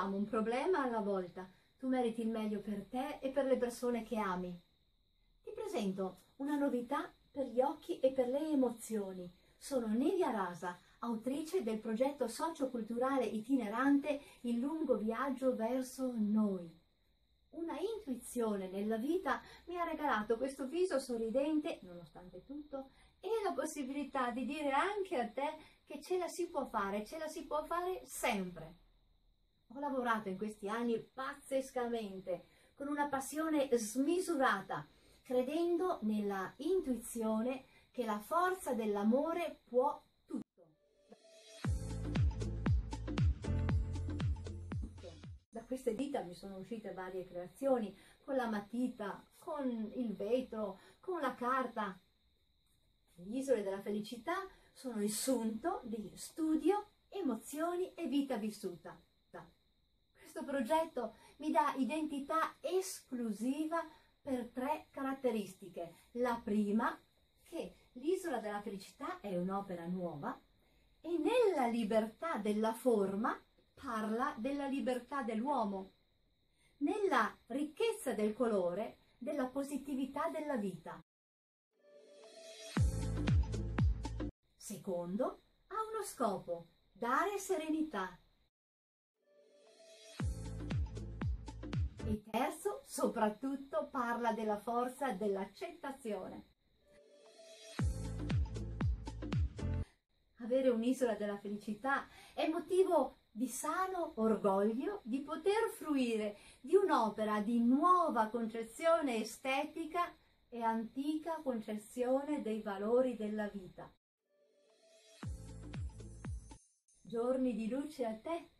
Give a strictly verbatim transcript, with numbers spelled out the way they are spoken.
affrontiamo un problema alla volta. Tu meriti il meglio per te e per le persone che ami. Ti presento una novità per gli occhi e per le emozioni. Sono Nevia Rasa, autrice del progetto socioculturale itinerante Il lungo viaggio verso noi. Una intuizione nella vita mi ha regalato questo viso sorridente, nonostante tutto, e la possibilità di dire anche a te che ce la si può fare, ce la si può fare sempre. Ho lavorato in questi anni pazzescamente, con una passione smisurata, credendo nella intuizione che la forza dell'amore può tutto. Da queste dita mi sono uscite varie creazioni, con la matita, con il vetro, con la carta. Le isole della felicità sono il sunto di studio, emozioni e vita vissuta. Questo progetto mi dà identità esclusiva per tre caratteristiche. La prima, che l'Isola della Felicità è un'opera nuova e nella libertà della forma parla della libertà dell'uomo, nella ricchezza del colore, della positività della vita. Secondo, ha uno scopo, dare serenità. E terzo, soprattutto, parla della forza dell'accettazione. Avere un'isola della felicità è motivo di sano orgoglio di poter fruire di un'opera di nuova concezione estetica e antica concezione dei valori della vita. Giorni di luce a te.